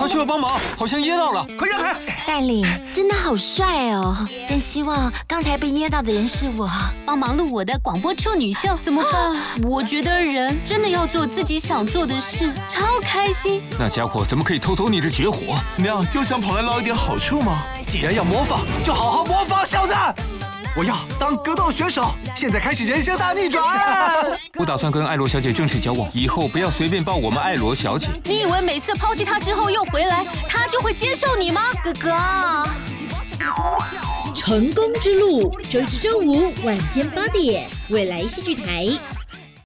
快去了帮忙，好像噎到了，快让开！ 带领真的好帅哦，真希望刚才被噎到的人是我， 帮忙录我的广播处女秀，怎么办？我觉得人真的要做自己想做的事，超开心。 那家伙怎么可以偷走你的绝活？ 娘又想跑来捞一点好处吗？ 既然要模仿，就好好模仿，小子！我要当格斗选手，现在开始人生大逆转！ 我打算跟艾罗小姐正式交往，以后不要随便抱我们艾罗小姐。 你以为每次抛弃她之后又回来，她就会接受你吗？ 哥哥， 成功之路，周一至周五晚间8点，未来戏剧台